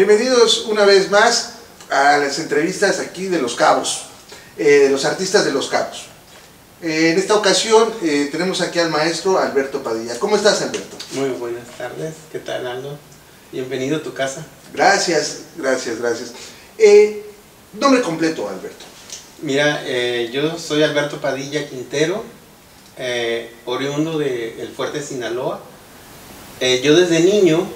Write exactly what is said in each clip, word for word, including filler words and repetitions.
Bienvenidos una vez más a las entrevistas aquí de Los Cabos, eh, de los artistas de Los Cabos. Eh, en esta ocasión eh, tenemos aquí al maestro Alberto Padilla. ¿Cómo estás, Alberto? Muy buenas tardes, ¿qué tal, Aldo? Bienvenido a tu casa. Gracias, gracias, gracias. Eh, nombre completo, Alberto. Mira, eh, yo soy Alberto Padilla Quintero, eh, oriundo del Fuerte Sinaloa. Eh, yo desde niño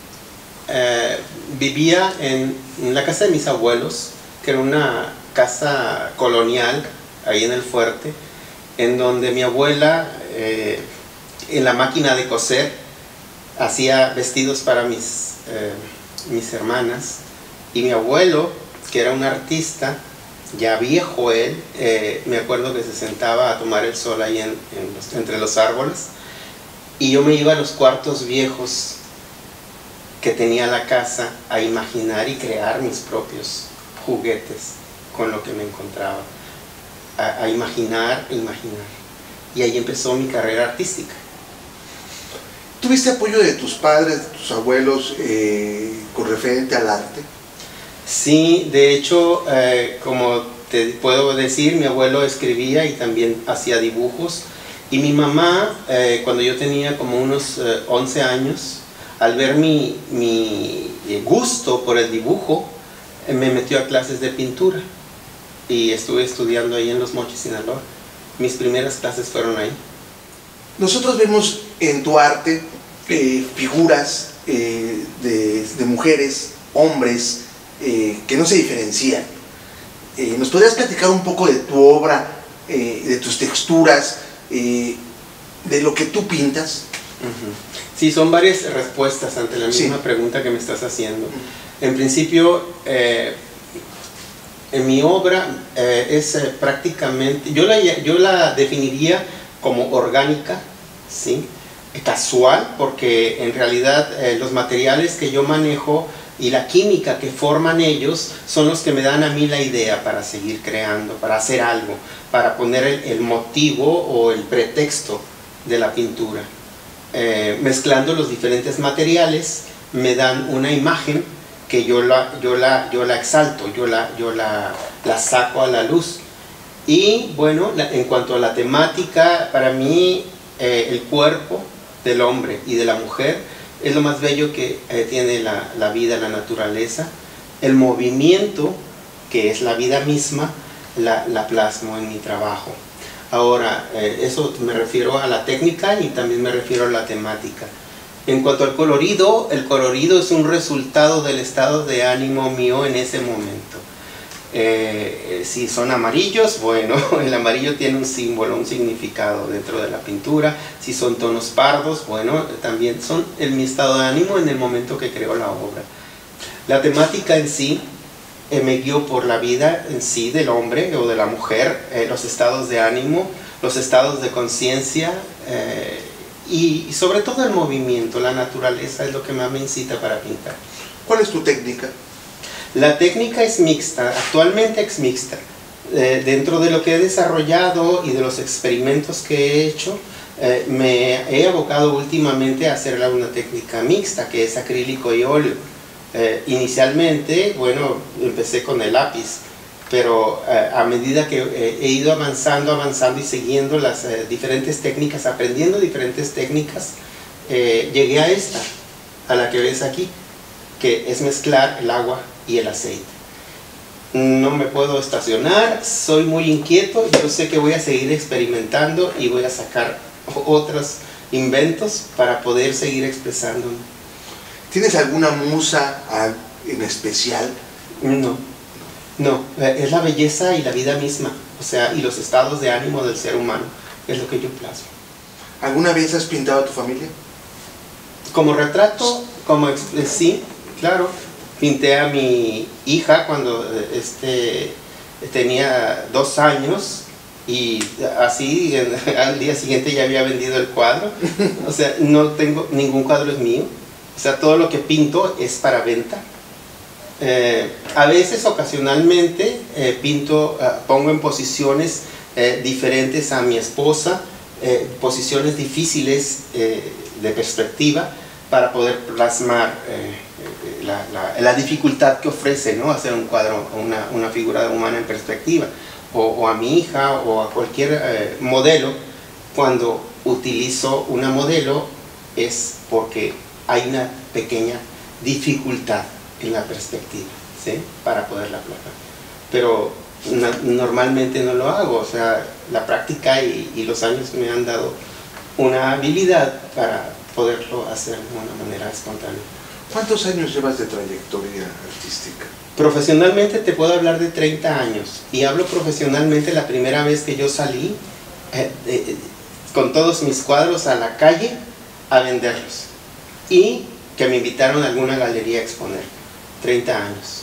eh, vivía en, en la casa de mis abuelos, que era una casa colonial ahí en el Fuerte, en donde mi abuela, eh, en la máquina de coser, hacía vestidos para mis, eh, mis hermanas, y mi abuelo, que era un artista, ya viejo él, eh, me acuerdo que se sentaba a tomar el sol ahí en, en los, entre los árboles, y yo me iba a los cuartos viejos que tenía la casa a imaginar y crear mis propios juguetes con lo que me encontraba, a, a imaginar e imaginar, y ahí empezó mi carrera artística. ¿Tuviste apoyo de tus padres, de tus abuelos, eh, con referente al arte? Sí, de hecho, eh, como te puedo decir, mi abuelo escribía y también hacía dibujos, y mi mamá, eh, cuando yo tenía como unos eh, once años, al ver mi, mi gusto por el dibujo, eh, me metió a clases de pintura, y estuve estudiando ahí en Los Mochis, Sinaloa. Mis primeras clases fueron ahí. Nosotros vemos en tu arte eh, figuras eh, de, de mujeres, hombres, eh, que no se diferencian. Eh, ¿Nos podrías platicar un poco de tu obra, eh, de tus texturas, eh, de lo que tú pintas? Uh-huh. Sí, son varias respuestas ante la misma sí. pregunta que me estás haciendo. Uh-huh. En principio, eh, en mi obra eh, es eh, prácticamente, yo la, yo la definiría como orgánica, ¿sí? Casual, porque en realidad eh, los materiales que yo manejo y la química que forman ellos son los que me dan a mí la idea para seguir creando, para hacer algo, para poner el, el motivo o el pretexto de la pintura. Eh, mezclando los diferentes materiales me dan una imagen que yo la, yo la, yo la exalto, yo, la, yo la, la saco a la luz. Y bueno, la, en cuanto a la temática, para mí eh, el cuerpo del hombre y de la mujer es lo más bello que eh, tiene la, la vida, la naturaleza. El movimiento, que es la vida misma, la, la plasmo en mi trabajo. Ahora, eh, eso me refiero a la técnica y también me refiero a la temática. En cuanto al colorido, el colorido es un resultado del estado de ánimo mío en ese momento. Eh, si son amarillos, bueno, el amarillo tiene un símbolo, un significado dentro de la pintura. Si son tonos pardos, bueno, también son en mi estado de ánimo en el momento que creo la obra. La temática en sí eh, me guió por la vida en sí del hombre o de la mujer, eh, los estados de ánimo, los estados de conciencia eh, y, y sobre todo el movimiento, la naturaleza es lo que más me incita para pintar. ¿Cuál es tu técnica? La técnica es mixta, actualmente es mixta. Eh, dentro de lo que he desarrollado y de los experimentos que he hecho, eh, me he abocado últimamente a hacer una técnica mixta, que es acrílico y óleo. Eh, inicialmente, bueno, empecé con el lápiz, pero eh, a medida que eh, he ido avanzando, avanzando y siguiendo las eh, diferentes técnicas, aprendiendo diferentes técnicas, eh, llegué a esta, a la que ves aquí, que es mezclar el agua y el aceite. No me puedo estacionar, soy muy inquieto, yo sé que voy a seguir experimentando y voy a sacar otros inventos para poder seguir expresándome. ¿Tienes alguna musa en especial? No, no, es la belleza y la vida misma, o sea, y los estados de ánimo del ser humano, es lo que yo plasmo. ¿Alguna vez has pintado a tu familia? Como retrato, como sí, claro. Pinté a mi hija cuando este, tenía dos años y así al día siguiente ya había vendido el cuadro. O sea, no tengo, ningún cuadro es mío. O sea, todo lo que pinto es para venta. Eh, a veces, ocasionalmente, eh, pinto, uh, pongo en posiciones eh, diferentes a mi esposa, eh, posiciones difíciles eh, de perspectiva para poder plasmar eh, la, la, la dificultad que ofrece, ¿no?, hacer un cuadro, una, una figura humana en perspectiva, o, o a mi hija, o a cualquier eh, modelo. Cuando utilizo una modelo es porque hay una pequeña dificultad en la perspectiva, ¿sí?, para poderla plasmar. Pero na, normalmente no lo hago, o sea, la práctica y, y los años me han dado una habilidad para poderlo hacer de una manera espontánea. ¿Cuántos años llevas de trayectoria artística? Profesionalmente te puedo hablar de treinta años, y hablo profesionalmente la primera vez que yo salí eh, eh, con todos mis cuadros a la calle a venderlos, y que me invitaron a alguna galería a exponer. Treinta años.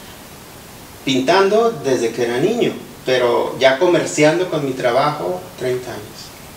Pintando desde que era niño, pero ya comerciando con mi trabajo, treinta años.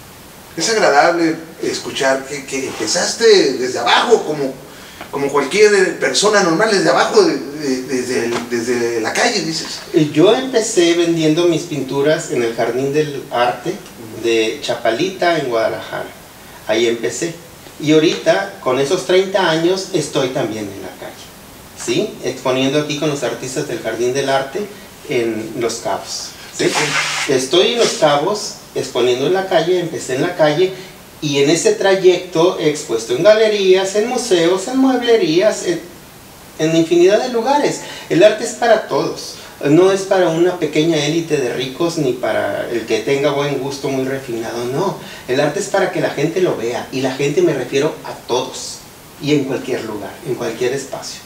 Es agradable escuchar que, que empezaste desde abajo, como, como cualquier persona normal, desde abajo, de, de, desde, el, desde la calle, dices. Yo empecé vendiendo mis pinturas en el Jardín del Arte de Chapalita, en Guadalajara. Ahí empecé. Y ahorita, con esos treinta años, estoy también en la calle, ¿sí?, exponiendo aquí con los artistas del Jardín del Arte en Los Cabos, ¿sí? Estoy en Los Cabos exponiendo en la calle, empecé en la calle, y en ese trayecto he expuesto en galerías, en museos, en mueblerías, en, en infinidad de lugares. El arte es para todos, no es para una pequeña élite de ricos ni para el que tenga buen gusto muy refinado, no. El arte es para que la gente lo vea, y la gente me refiero a todos, y en cualquier lugar, en cualquier espacio.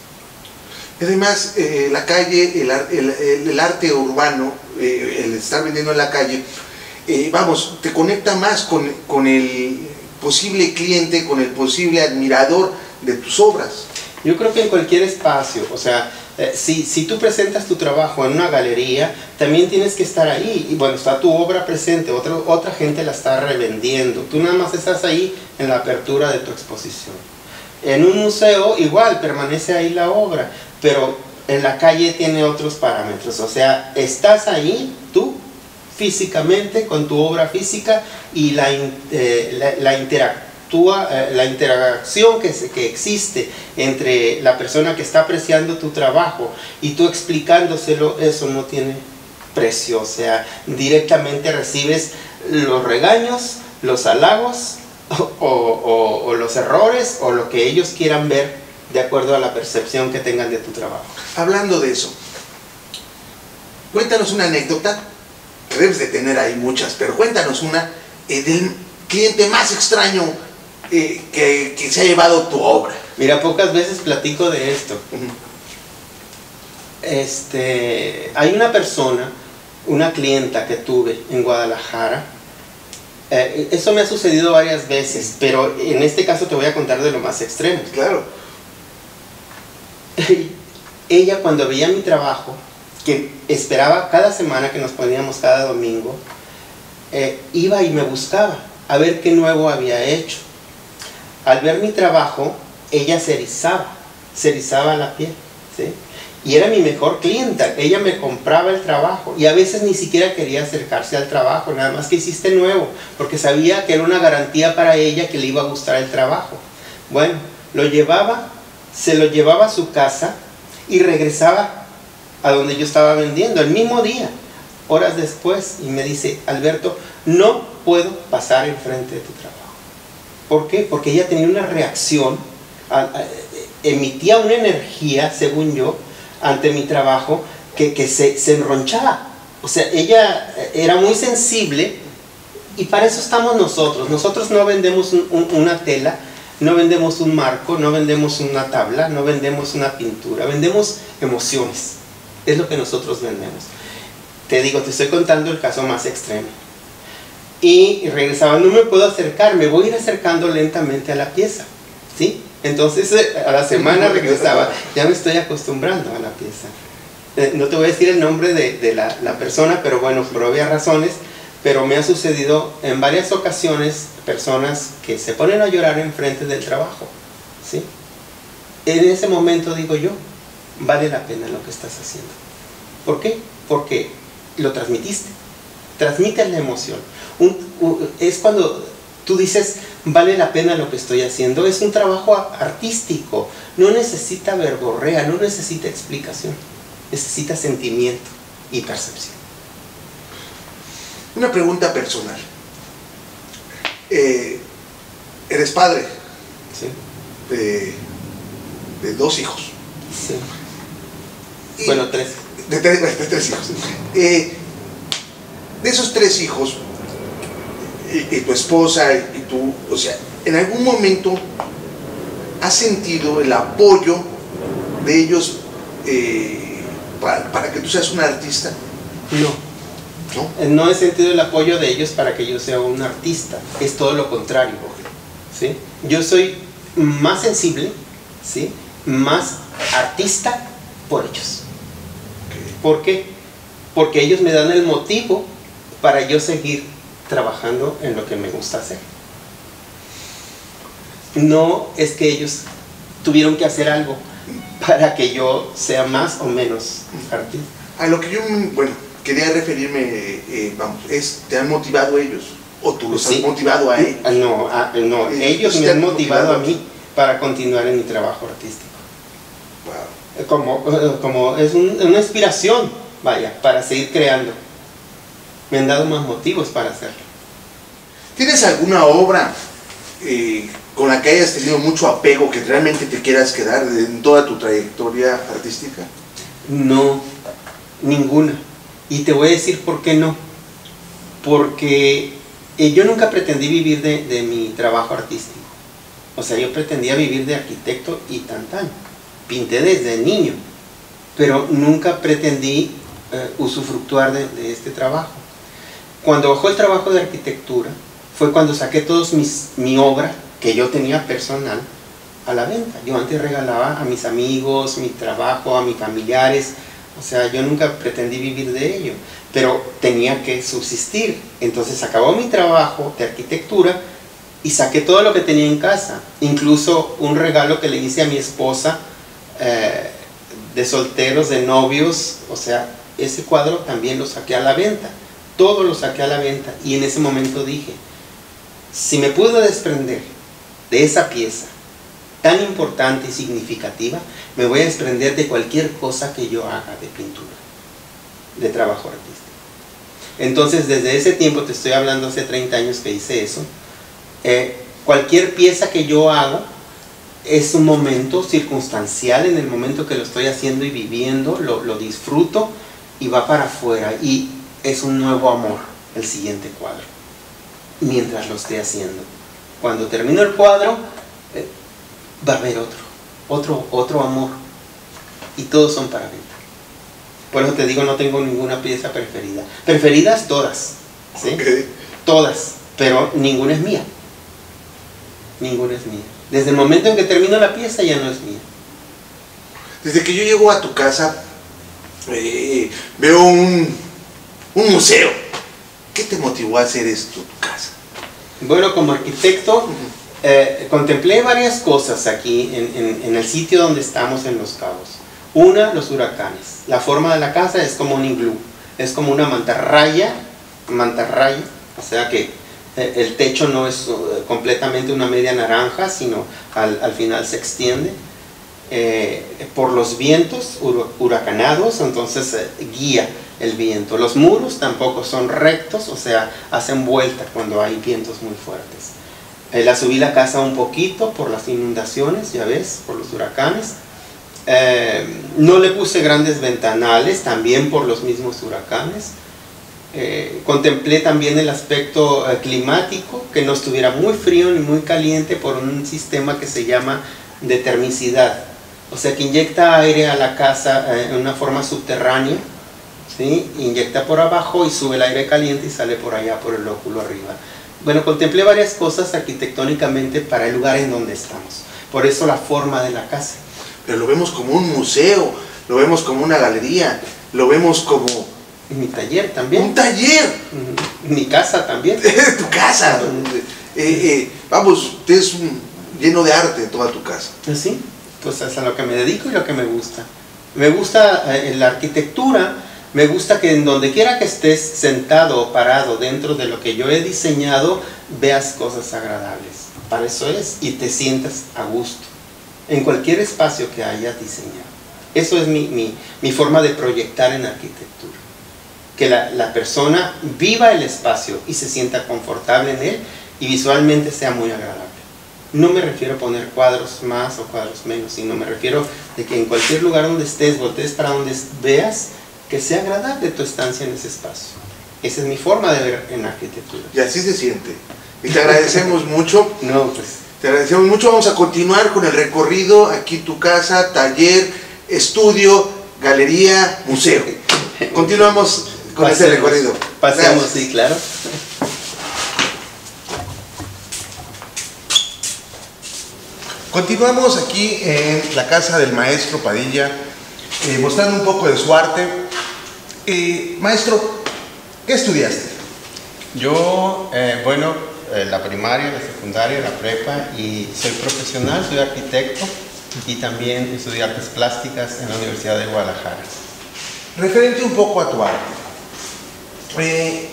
Además, eh, la calle, el, el, el, el arte urbano, eh, el estar vendiendo en la calle, eh, vamos, te conecta más con, con el posible cliente, con el posible admirador de tus obras. Yo creo que en cualquier espacio, o sea, eh, si, si tú presentas tu trabajo en una galería, también tienes que estar ahí, y bueno, está tu obra presente, otra, otra gente la está revendiendo, tú nada más estás ahí en la apertura de tu exposición. En un museo igual, permanece ahí la obra, pero en la calle tiene otros parámetros, o sea, estás ahí tú físicamente con tu obra física, y la, eh, la, la, interactúa, eh, la interacción que, se, que existe entre la persona que está apreciando tu trabajo y tú explicándoselo, eso no tiene precio, o sea, directamente recibes los regaños, los halagos, o, o, o los errores, o lo que ellos quieran ver de acuerdo a la percepción que tengan de tu trabajo. Hablando de eso, cuéntanos una anécdota, que debes de tener ahí muchas, pero cuéntanos una eh, del cliente más extraño eh, que, que se ha llevado tu obra. Mira, pocas veces platico de esto. Uh-huh. Este, hay una persona, una clienta que tuve en Guadalajara. Eh, eso me ha sucedido varias veces, pero en este caso te voy a contar de lo más extremo. Claro. Ella, cuando veía mi trabajo, que esperaba cada semana que nos poníamos cada domingo, eh, iba y me buscaba a ver qué nuevo había hecho. Al ver mi trabajo, ella se erizaba, se erizaba la piel, ¿sí? Y era mi mejor clienta, ella me compraba el trabajo, y a veces ni siquiera quería acercarse al trabajo, nada más que hiciste nuevo, porque sabía que era una garantía para ella que le iba a gustar el trabajo. Bueno, lo llevaba, se lo llevaba a su casa y regresaba a donde yo estaba vendiendo, el mismo día, horas después, y me dice: Alberto, no puedo pasar enfrente de tu trabajo. ¿Por qué? Porque ella tenía una reacción, a, a, emitía una energía, según yo, ante mi trabajo, que, que se, se enronchaba. O sea, ella era muy sensible, y para eso estamos nosotros. Nosotros no vendemos un, un, una tela, no vendemos un marco, no vendemos una tabla, no vendemos una pintura, vendemos emociones. Es lo que nosotros vendemos. Te digo, te estoy contando el caso más extremo. Y regresaba: no me puedo acercar, me voy a ir acercando lentamente a la pieza, ¿sí? Entonces a la semana regresaba: ya me estoy acostumbrando a la pieza. Eh, no te voy a decir el nombre de, de la, la persona, pero bueno, por obvias razones, pero me ha sucedido en varias ocasiones personas que se ponen a llorar enfrente del trabajo, ¿sí? En ese momento digo yo: vale la pena lo que estás haciendo. ¿Por qué? Porque lo transmitiste. Transmites la emoción. Un, un, es cuando Tú dices, vale la pena lo que estoy haciendo, es un trabajo artístico, no necesita verborrea, no necesita explicación, necesita sentimiento y percepción. Una pregunta personal. Eh, eres padre sí. de, de dos hijos. Sí. Y bueno, tres. De tres, de tres hijos. Eh, de esos tres hijos, y, y tu esposa y, y tú, o sea, ¿en algún momento has sentido el apoyo de ellos eh, para, para que tú seas un artista? No. ¿No? No he sentido el apoyo de ellos para que yo sea un artista, es todo lo contrario, ¿sí? Yo soy más sensible, ¿sí? Más artista por ellos. ¿Por qué? Porque ellos me dan el motivo para yo seguir trabajando en lo que me gusta hacer. No es que ellos tuvieron que hacer algo para que yo sea más o menos artista. A lo que yo, bueno, quería referirme, eh, vamos, es, ¿te han motivado ellos? ¿O tú los sí. has motivado a ellos? No, a, no eh, ellos me han motivado a mí para continuar en mi trabajo artístico. Wow. Como, como es un, una inspiración, vaya, para seguir creando. Me han dado más motivos para hacerlo. ¿Tienes alguna obra eh, con la que hayas tenido mucho apego que realmente te quieras quedar en toda tu trayectoria artística? No, ninguna. Y te voy a decir por qué no. Porque eh, yo nunca pretendí vivir de, de mi trabajo artístico. O sea, yo pretendía vivir de arquitecto y tan tan. Pinté desde niño, pero nunca pretendí eh, usufructuar de, de este trabajo. Cuando bajó el trabajo de arquitectura, fue cuando saqué toda mi obra, que yo tenía personal, a la venta. Yo antes regalaba a mis amigos, mi trabajo, a mis familiares. O sea, yo nunca pretendí vivir de ello, pero tenía que subsistir. Entonces acabó mi trabajo de arquitectura y saqué todo lo que tenía en casa. Incluso un regalo que le hice a mi esposa, eh, de solteros, de novios. O sea, ese cuadro también lo saqué a la venta. Todo lo saqué a la venta. Y en ese momento dije, si me puedo desprender de esa pieza tan importante y significativa, me voy a desprender de cualquier cosa que yo haga de pintura, de trabajo artístico. Entonces, desde ese tiempo, te estoy hablando hace treinta años que hice eso, eh, cualquier pieza que yo hago es un momento circunstancial, en el momento que lo estoy haciendo y viviendo, lo, lo disfruto y va para afuera, y es un nuevo amor el siguiente cuadro, mientras lo esté haciendo. Cuando termino el cuadro, eh, va a haber otro, otro, otro amor, y todos son para venta. Por eso te digo, no tengo ninguna pieza preferida. Preferidas todas, ¿sí? Okay. Todas, pero ninguna es mía. Ninguna es mía. Desde el momento en que termino la pieza ya no es mía. Desde que yo llego a tu casa, eh, veo un, un museo. ¿Qué te motivó a hacer esto en tu casa? Bueno, como arquitecto, eh, contemplé varias cosas aquí en, en, en el sitio donde estamos en Los Cabos. Una, los huracanes. La forma de la casa es como un iglú, es como una mantarraya, mantarraya, o sea que eh, el techo no es uh, completamente una media naranja, sino al, al final se extiende. Eh, por los vientos huracanados, entonces eh, guía el viento. Los muros tampoco son rectos, o sea, hacen vuelta cuando hay vientos muy fuertes. Eh, la subí la casa un poquito por las inundaciones, ya ves, por los huracanes. Eh, no le puse grandes ventanales, también por los mismos huracanes. Eh, contemplé también el aspecto eh, climático, que no estuviera muy frío ni muy caliente, por un sistema que se llama de termicidad. O sea, que inyecta aire a la casa eh, en una forma subterránea, ¿sí? Inyecta por abajo y sube el aire caliente y sale por allá, por el lóculo arriba. Bueno, contemplé varias cosas arquitectónicamente para el lugar en donde estamos. Por eso la forma de la casa. Pero lo vemos como un museo, lo vemos como una galería, lo vemos como... Mi taller también. ¡Un taller! Mi casa también. Tu casa. Eh, eh, vamos, es un, lleno de arte toda tu casa. Sí, pues es a lo que me dedico y lo que me gusta. Me gusta eh, la arquitectura, Me gusta que en donde quiera que estés sentado o parado dentro de lo que yo he diseñado, veas cosas agradables. Para eso es, y te sientas a gusto en cualquier espacio que hayas diseñado. Eso es mi, mi, mi forma de proyectar en arquitectura. Que la, la persona viva el espacio y se sienta confortable en él y visualmente sea muy agradable. No me refiero a poner cuadros más o cuadros menos, sino me refiero de que en cualquier lugar donde estés, voltees para donde veas, que sea agradable tu estancia en ese espacio. Esa es mi forma de ver en arquitectura. Y así se siente. Y te agradecemos mucho. No, pues. Te agradecemos mucho. Vamos a continuar con el recorrido. Aquí tu casa, taller, estudio, galería, museo. Continuamos con Pasemos, este recorrido. Pasemos, Gracias. sí, claro. Continuamos aquí en la casa del maestro Padilla, eh, mostrando un poco de su arte. Eh, maestro, ¿qué estudiaste? Yo, eh, bueno, eh, la primaria, la secundaria, la prepa, y soy profesional, soy arquitecto y también estudié artes plásticas en la Universidad de Guadalajara. Referente un poco a tu arte. Eh,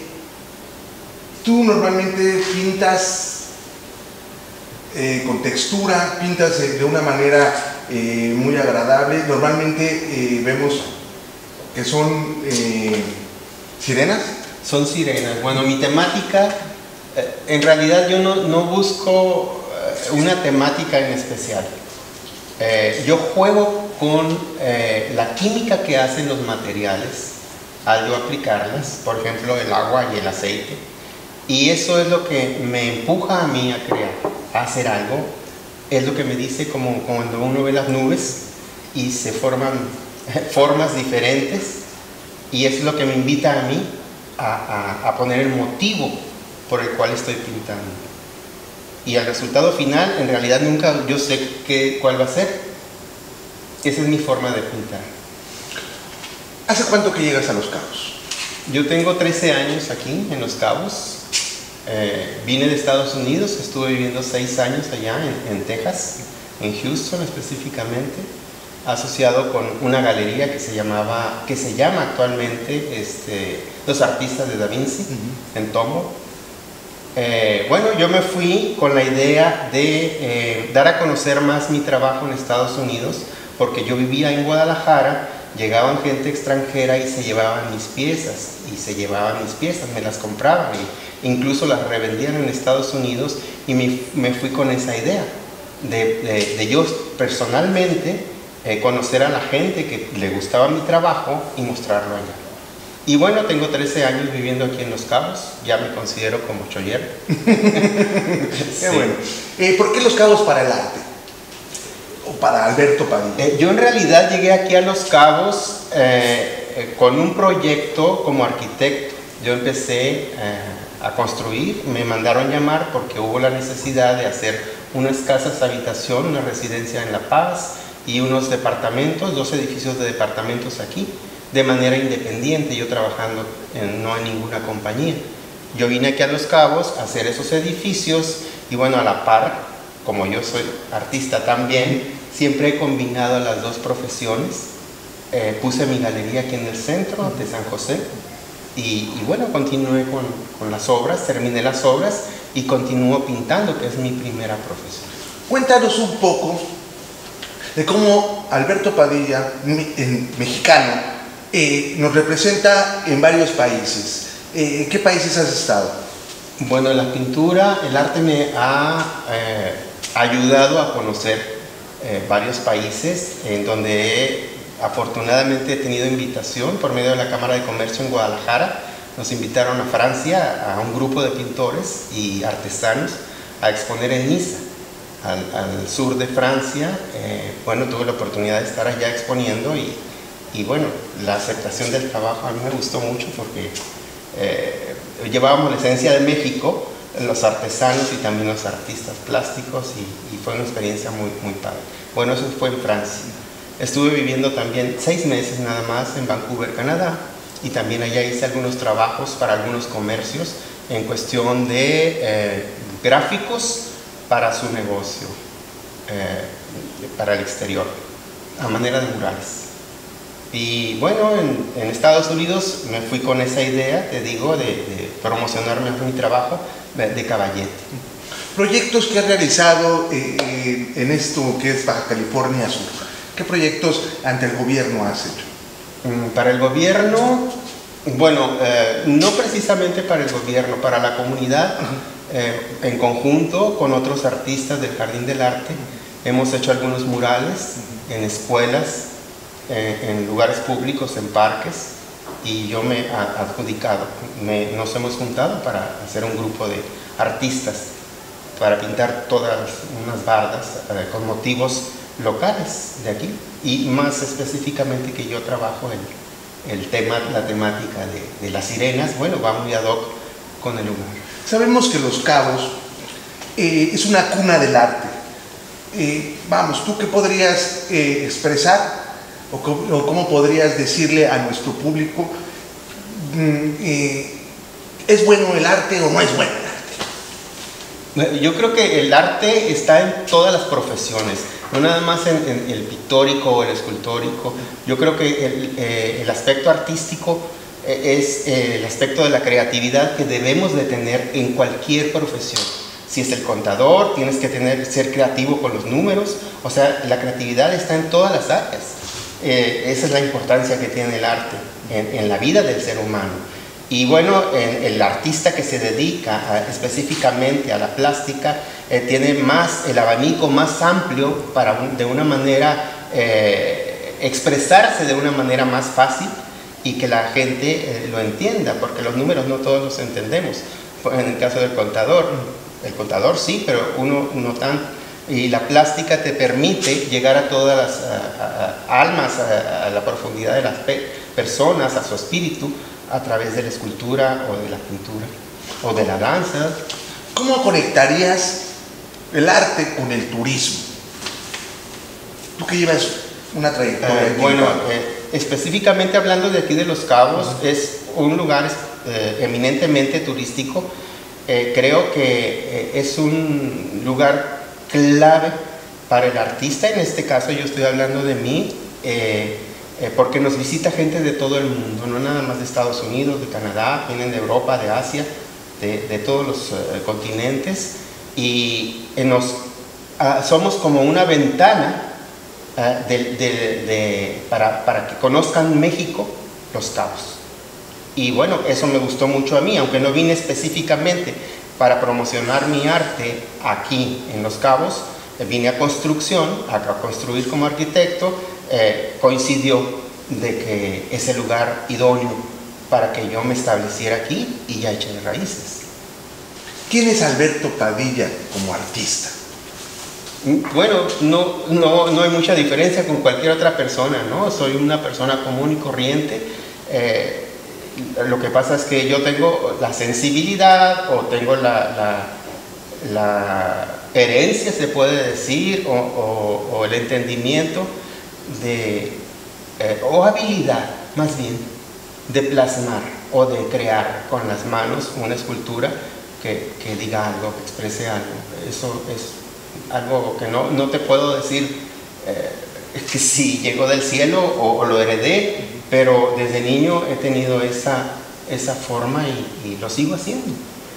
tú normalmente pintas eh, con textura, pintas eh, de una manera eh, muy agradable. Normalmente eh, vemos que son eh, sirenas. Son sirenas. Bueno, mi temática, eh, en realidad yo no, no busco eh, una temática en especial. Eh, yo juego con eh, la química que hacen los materiales al yo aplicarlas, por ejemplo el agua y el aceite, y eso es lo que me empuja a mí a crear, a hacer algo. Es lo que me dice como cuando uno ve las nubes y se forman formas diferentes, y es lo que me invita a mí a, a, a poner el motivo por el cual estoy pintando. Y el resultado final, en realidad nunca yo sé qué, cuál va a ser. Esa es mi forma de pintar. ¿Hace cuánto que llegas a Los Cabos? Yo tengo trece años aquí en Los Cabos. Eh, vine de Estados Unidos, estuve viviendo seis años allá en, en Texas, en Houston específicamente, asociado con una galería que se llamaba, que se llama actualmente este, Los Artistas de Da Vinci, uh-huh. en Tomo. Eh, bueno, yo me fui con la idea de eh, dar a conocer más mi trabajo en Estados Unidos, porque yo vivía en Guadalajara, llegaban gente extranjera y se llevaban mis piezas, y se llevaban mis piezas, me las compraban, e incluso las revendían en Estados Unidos, y me, me fui con esa idea, de, de, de yo personalmente eh, conocer a la gente que le gustaba mi trabajo y mostrarlo allá. Y bueno, tengo trece años viviendo aquí en Los Cabos, ya me considero como chollero. Qué sí. Bueno. Eh, ¿Por qué Los Cabos para el arte? ¿O para Alberto Padilla? Eh, yo en realidad llegué aquí a Los Cabos eh, eh, con un proyecto como arquitecto. Yo empecé eh, a construir, me mandaron llamar porque hubo la necesidad de hacer unas casas de habitación, una residencia en La Paz y unos departamentos, dos edificios de departamentos aquí, de manera independiente, yo trabajando en, no en ninguna compañía. Yo vine aquí a Los Cabos a hacer esos edificios y bueno, a la par, como yo soy artista también, siempre he combinado las dos profesiones. Eh, puse mi galería aquí en el centro de San José y, y bueno, continué con, con las obras, terminé las obras y continúo pintando, que es mi primera profesión. Cuéntanos un poco de cómo Alberto Padilla, en mexicano, Eh, nos representa en varios países. Eh, ¿En qué países has estado? Bueno, la pintura, el arte me ha eh, ayudado a conocer eh, varios países en donde he, afortunadamente he tenido invitación por medio de la Cámara de Comercio en Guadalajara. Nos invitaron a Francia a un grupo de pintores y artesanos a exponer en Niza, al, al sur de Francia. Eh, bueno, tuve la oportunidad de estar allá exponiendo y Y bueno, la aceptación del trabajo a mí me gustó mucho porque eh, llevábamos la esencia de México, los artesanos y también los artistas plásticos, y, y fue una experiencia muy, muy padre. Bueno, eso fue en Francia. Estuve viviendo también seis meses nada más en Vancouver, Canadá, y también allá hice algunos trabajos para algunos comercios en cuestión de eh, gráficos para su negocio, eh, para el exterior, a manera de murales. Y bueno, en, en Estados Unidos me fui con esa idea, te digo, de, de promocionar mi trabajo de, de caballete. Proyectos que has realizado eh, en esto que es Baja California Sur. ¿Qué proyectos ante el gobierno has hecho? Para el gobierno, bueno, eh, no precisamente para el gobierno, para la comunidad, uh-huh. eh, en conjunto con otros artistas del Jardín del Arte, uh-huh. hemos hecho algunos murales uh-huh. en escuelas, eh, en lugares públicos, en parques, y yo me he adjudicado, me, nos hemos juntado para hacer un grupo de artistas, para pintar todas unas bardas eh, con motivos locales de aquí, y más específicamente que yo trabajo en el tema, la temática de, de las sirenas. Bueno, va muy ad hoc con el lugar. Sabemos que Los Cabos eh, es una cuna del arte. Eh, vamos, ¿tú qué podrías eh, expresar o, o cómo podrías decirle a nuestro público mm, eh, ¿es bueno el arte o no es bueno el arte? Yo creo que el arte está en todas las profesiones, no nada más en, en el pictórico o el escultórico. Yo creo que el, eh, el aspecto artístico eh, es eh, el aspecto de la creatividad que debemos de tener en cualquier profesión. Si es el contador, tienes que tener, ser creativo con los números. O sea, la creatividad está en todas las áreas. Eh, esa es la importancia que tiene el arte en, en la vida del ser humano. Y bueno, el, el artista que se dedica a, específicamente a la plástica eh, tiene más, el abanico más amplio para un, de una manera, eh, expresarse de una manera más fácil y que la gente eh, lo entienda, porque los números no todos los entendemos. En el caso del contador, el contador sí, pero uno no tanto. Y la plástica te permite llegar a todas las a, a, a almas, a, a la profundidad de las pe personas, a su espíritu, a través de la escultura o de la pintura o de la danza. ¿Cómo conectarías el arte con el turismo? Tú que llevas una trayectoria. Eh, bueno, eh, específicamente hablando de aquí de Los Cabos, uh-huh. es un lugar eh, eminentemente turístico. Eh, creo que eh, es un lugar clave para el artista. En este caso yo estoy hablando de mí. Eh, Eh, porque nos visita gente de todo el mundo, no nada más de Estados Unidos, de Canadá, vienen de Europa, de Asia, de, de todos los uh, continentes, y eh, nos, uh, somos como una ventana uh, de, de, de, para, para que conozcan México, Los Cabos. Y bueno, eso me gustó mucho a mí, aunque no vine específicamente para promocionar mi arte aquí en Los Cabos, eh, vine a construcción, a, a construir como arquitecto. Eh, coincidió de que es el lugar idóneo para que yo me estableciera aquí y ya eché raíces. ¿Quién es Alberto Padilla como artista? Bueno, no, no, no hay mucha diferencia con cualquier otra persona, ¿no? Soy una persona común y corriente. Eh, lo que pasa es que yo tengo la sensibilidad o tengo la, la, la herencia, se puede decir, o, o, o el entendimiento de, eh, o habilidad más bien, de plasmar o de crear con las manos una escultura que, que diga algo, que exprese algo. Eso es algo que no, no te puedo decir eh, que si llegó del cielo o, o lo heredé, pero desde niño he tenido esa, esa forma y, y lo sigo haciendo.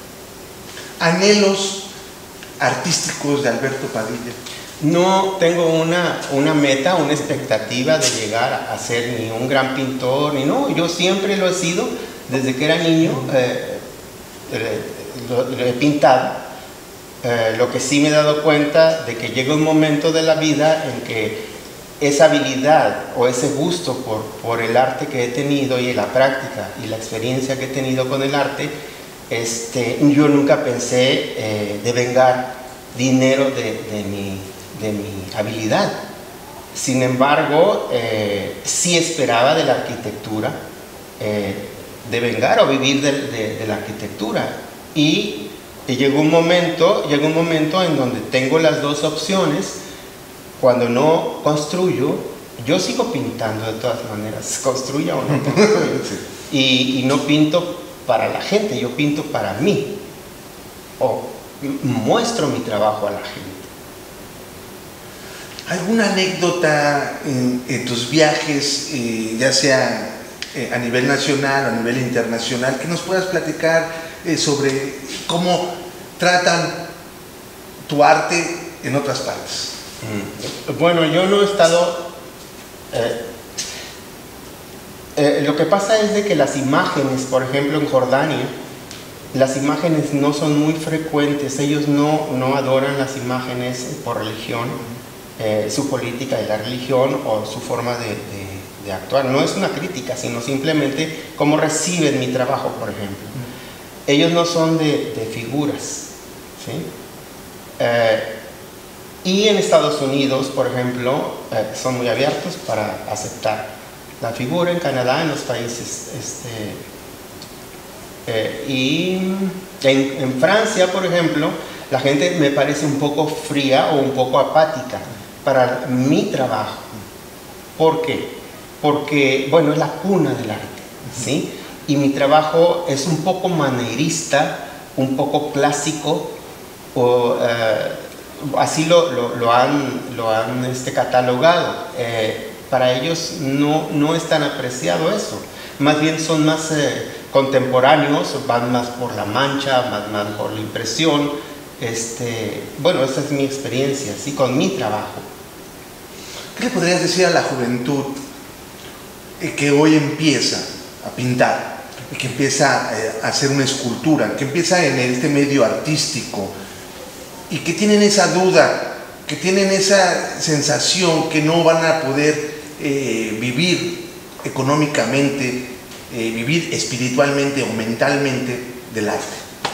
¿Anhelos artísticos de Alberto Padilla? No tengo una, una meta, una expectativa de llegar a ser ni un gran pintor, ni no, yo siempre lo he sido, desde que era niño eh, eh, lo, lo he pintado. Eh, lo que sí me he dado cuenta de que llega un momento de la vida en que esa habilidad o ese gusto por, por el arte que he tenido y la práctica y la experiencia que he tenido con el arte, este, yo nunca pensé eh, devengar dinero de, de mi de mi habilidad. Sin embargo, eh, sí esperaba de la arquitectura eh, devengar o vivir de, de, de la arquitectura, y, y llegó un momento llegó un momento en donde tengo las dos opciones. Cuando no construyo, yo sigo pintando de todas maneras, construya o no construya. y, y no pinto para la gente, yo pinto para mí, o muestro mi trabajo a la gente. ¿Alguna anécdota en, en tus viajes, eh, ya sea eh, a nivel nacional o a nivel internacional, que nos puedas platicar eh, sobre cómo tratan tu arte en otras partes? Bueno, yo no he estado... Eh, eh, lo que pasa es de que las imágenes, por ejemplo en Jordania, las imágenes no son muy frecuentes. Ellos no, no adoran las imágenes por religión, eh, su política de la religión o su forma de, de, de actuar. No es una crítica, sino simplemente cómo reciben mi trabajo, por ejemplo. Ellos no son de, de figuras, ¿sí? Eh, y en Estados Unidos, por ejemplo, eh, son muy abiertos para aceptar la figura. En Canadá, en los países... Este, eh, y en, en Francia, por ejemplo, la gente me parece un poco fría o un poco apática para mi trabajo. ¿Por qué? Porque, bueno, es la cuna del arte, ¿sí? Y mi trabajo es un poco manerista, un poco clásico, o, eh, así lo, lo, lo han, lo han este, catalogado. Eh, para ellos no, no es tan apreciado eso. Más bien son más eh, contemporáneos, van más por la mancha, más, más por la impresión. Este, bueno, esa es mi experiencia, ¿sí? Con mi trabajo. ¿Qué le podrías decir a la juventud que hoy empieza a pintar, que empieza a hacer una escultura, que empieza en este medio artístico y que tienen esa duda, que tienen esa sensación que no van a poder eh, vivir económicamente, eh, vivir espiritualmente o mentalmente del arte?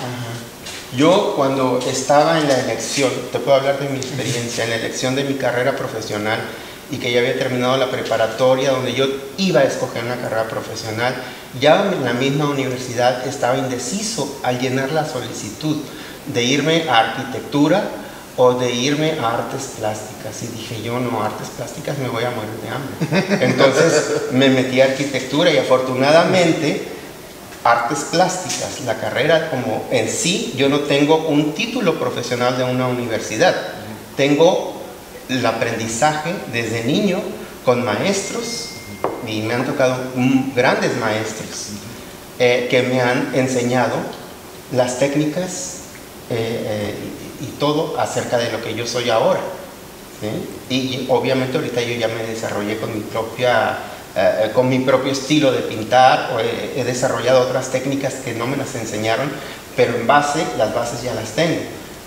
Ajá. Yo cuando estaba en la elección, te puedo hablar de mi experiencia, en la elección de mi carrera profesional, y que ya había terminado la preparatoria, donde yo iba a escoger una carrera profesional, ya en la misma universidad estaba indeciso al llenar la solicitud de irme a arquitectura o de irme a artes plásticas. Y dije yo, no, artes plásticas me voy a morir de hambre. Entonces me metí a arquitectura y afortunadamente artes plásticas, la carrera como en sí, yo no tengo un título profesional de una universidad. Tengo el aprendizaje desde niño con maestros, y me han tocado un, grandes maestros eh, que me han enseñado las técnicas eh, eh, y, y todo acerca de lo que yo soy ahora, ¿sí? Y, y obviamente ahorita yo ya me desarrollé con mi propia eh, con mi propio estilo de pintar, o he, he desarrollado otras técnicas que no me las enseñaron, pero en base, las bases ya las tengo.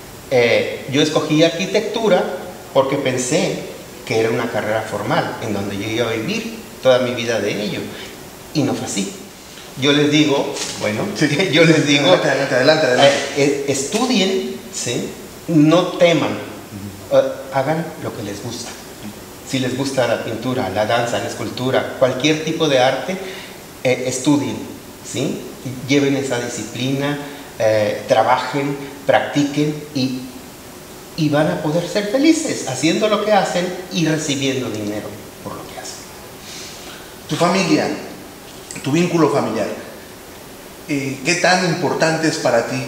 Eh, yo escogí arquitectura porque pensé que era una carrera formal, en donde yo iba a vivir toda mi vida de ello, y no fue así. Yo les digo, bueno, sí, yo les digo, adelante, adelante, adelante, adelante. Eh, estudien, ¿sí? No teman, uh, hagan lo que les gusta. Si les gusta la pintura, la danza, la escultura, cualquier tipo de arte, eh, estudien, ¿sí? Lleven esa disciplina, eh, trabajen, practiquen y y van a poder ser felices haciendo lo que hacen y recibiendo dinero por lo que hacen. Tu familia, tu vínculo familiar, eh, ¿qué tan importante es para ti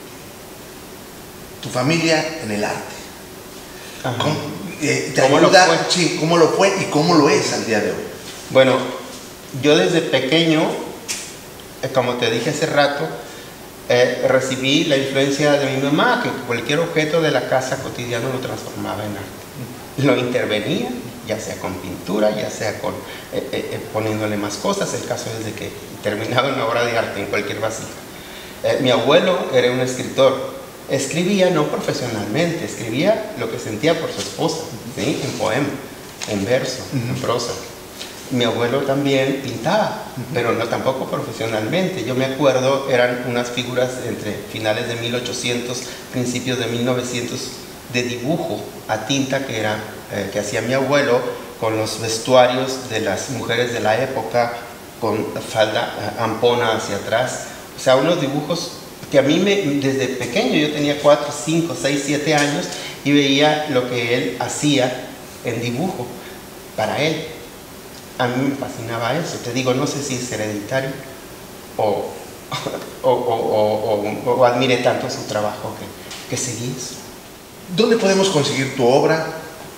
tu familia en el arte? ¿Cómo, eh, te ¿Cómo ayuda? lo fue? Sí, ¿cómo lo fue y cómo lo es al día de hoy? Bueno, yo desde pequeño, eh, como te dije hace rato, Eh, recibí la influencia de mi mamá, que cualquier objeto de la casa cotidiano lo transformaba en arte. Lo intervenía, ya sea con pintura, ya sea con eh, eh, poniéndole más cosas. El caso es de que terminaba una obra de arte en cualquier vasija. Eh, mi abuelo era un escritor. Escribía no profesionalmente, escribía lo que sentía por su esposa, ¿sí? En poema, en verso, uh-huh. en prosa. Mi abuelo también pintaba, uh-huh. pero no tampoco profesionalmente. Yo me acuerdo, eran unas figuras entre finales de mil ochocientos, principios de mil novecientos, de dibujo a tinta que, era, eh, que hacía mi abuelo con los vestuarios de las mujeres de la época, con falda eh, ampona hacia atrás. O sea, unos dibujos que a mí me, desde pequeño, yo tenía cuatro, cinco, seis, siete años y veía lo que él hacía en dibujo para él. A mí me fascinaba eso. Te digo, no sé si es hereditario o, o, o, o, o, o admiré tanto su trabajo que, que seguí eso. ¿Dónde podemos conseguir tu obra?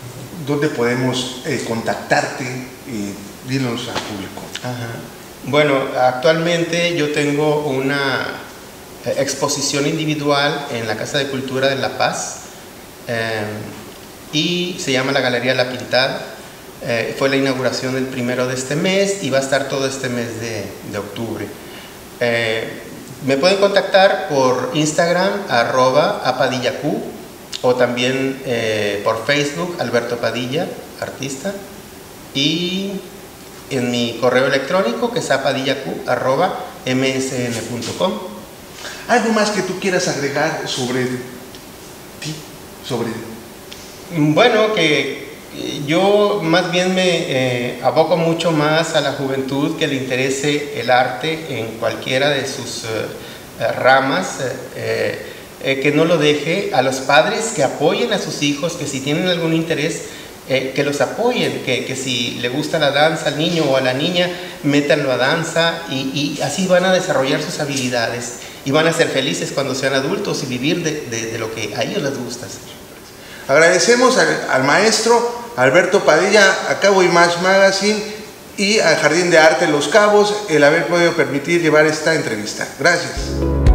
¿dónde podemos eh, contactarte? Eh, dinos al público. Ajá. Bueno, actualmente yo tengo una eh, exposición individual en la Casa de Cultura de La Paz eh, y se llama la Galería La Pintada. Eh, fue la inauguración del primero de este mes y va a estar todo este mes de, de octubre. Eh, me pueden contactar por Instagram, arroba apadillacu, o también eh, por Facebook, Alberto Padilla, artista, y en mi correo electrónico, que es apadillacu, arroba msn punto com. ¿Algo más que tú quieras agregar sobre ti? Sobre... Bueno, que yo más bien me eh, aboco mucho más a la juventud que le interese el arte en cualquiera de sus eh, ramas, eh, eh, que no lo deje, a los padres que apoyen a sus hijos, que si tienen algún interés, eh, que los apoyen, que, que si le gusta la danza al niño o a la niña, métanlo a danza y, y así van a desarrollar sus habilidades y van a ser felices cuando sean adultos y vivir de, de, de lo que a ellos les gusta hacer. Agradecemos al, al maestro Alberto Padilla, a Cabo Image Magazine y al Jardín de Arte Los Cabos el haber podido permitir llevar esta entrevista. Gracias.